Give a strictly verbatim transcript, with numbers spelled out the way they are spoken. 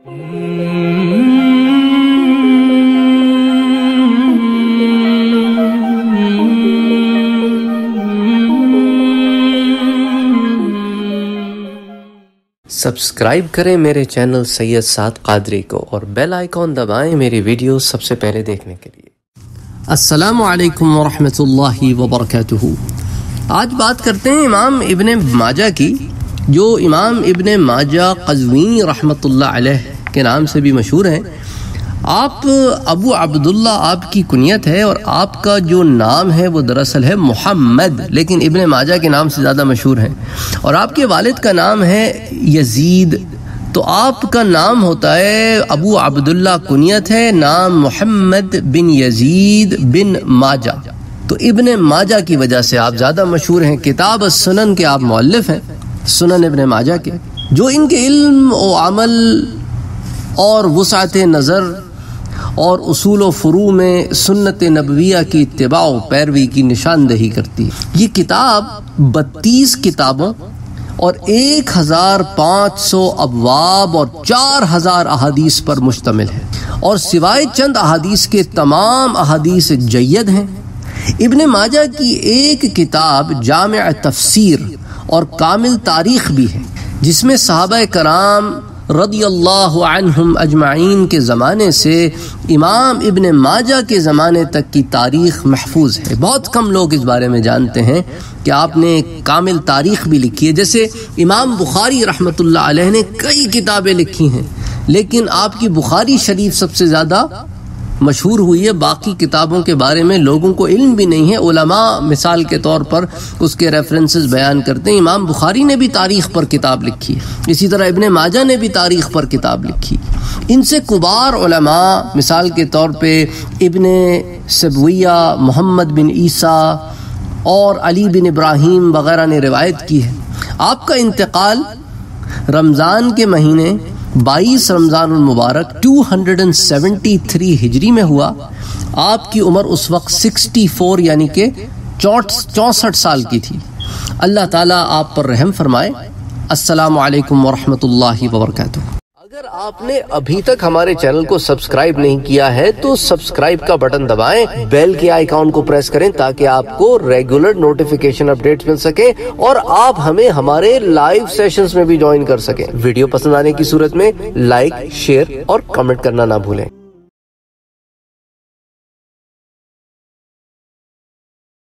Subscribe کریں میرے channel سید سعد قادری کو اور بیل آئیکن دبائیں میری ویڈیو سب سے پہلے دیکھنے کے لیے۔ السلام علیکم ورحمۃ اللہ وبرکاتہ۔ آج بات کرتے ہیں امام ابن ماجہ کی، جو امام ابن ماجہ قزوینی رحمۃ اللہ علیہ کے نام سے بھی مشہور ہیں۔ آپ ابو عبداللہ آپ کی کنیت ہے، اور آپ کا جو نام ہے وہ دراصل ہے محمد، لیکن ابن ماجہ کے نام سے زیادہ مشہور ہیں۔ اور آپ کے والد کا نام ہے یزید، تو آپ کا نام ہوتا ہے ابو عبداللہ، کنیت ہے، نام محمد بن یزید بن ماجہ۔ تو ابن ماجہ کی وجہ سے آپ زیادہ مشہور ہیں۔ کتاب السنن کے آپ مؤلف ہیں، سنن ابن ماجہ کے، جو ان کے علم و عمل اور وسعت نظر اور اصول و فروع میں سنت نبویہ کی اتباع و پیروی کی نشاندہی کرتی ہے۔ یہ کتاب بتیس کتابوں اور ایک ہزار پانچ سو ابواب اور چار ہزار احادیث پر مشتمل ہے، اور سوائے چند احادیث کے تمام احادیث جید ہیں۔ ابن ماجہ کی ایک کتاب جامع تفسیر اور کامل تاریخ بھی ہے، جس میں صحابہ کرام رضی اللہ عنہم اجمعین کے زمانے سے امام ابن ماجہ کے زمانے تک کی تاریخ محفوظ ہے۔ بہت کم لوگ اس بارے میں جانتے ہیں کہ آپ نے کامل تاریخ بھی لکھی ہے۔ جیسے امام بخاری رحمۃ اللہ علیہ نے کئی کتابیں لکھی ہیں، لیکن آپ کی بخاری شریف سب سے زیادہ مشہور ہوئی ہے۔ باقی کتابوں کے بارے میں لوگوں کو علم بھی نہیں ہے۔ علماء مثال کے طور پر اس کے ریفرنسز بیان کرتے ہیں۔ امام بخاری نے بھی تاریخ پر کتاب لکھی، اسی طرح ابن ماجہ نے بھی تاریخ پر کتاب لکھی۔ ان سے کبار علماء مثال کے طور پہ ابن سبویہ، محمد بن عیسیٰ اور علی بن ابراہیم وغیرہ نے روایت کی ہے۔ آپ کا انتقال رمضان کے مہینے بائیس رمضان المبارک دو سو ستہتر ہجری میں ہوا۔ آپ کی عمر اس وقت چوالیس یعنی کہ چونسٹھ سال کی تھی۔ اللہ تعالیٰ آپ پر رحم فرمائے۔ السلام علیکم ورحمۃ اللہ وبرکاتہ۔ اگر آپ نے ابھی تک ہمارے چینل کو سبسکرائب نہیں کیا ہے تو سبسکرائب کا بٹن دبائیں، بیل کے آئیکن کو پریس کریں تاکہ آپ کو ریگولر نوٹیفیکیشن اپڈیٹس مل سکیں، اور آپ ہمیں ہمارے لائیو سیشنز میں بھی جوائن کر سکیں۔ ویڈیو پسند آنے کی صورت میں لائک، شیئر اور کمنٹ کرنا نہ بھولیں۔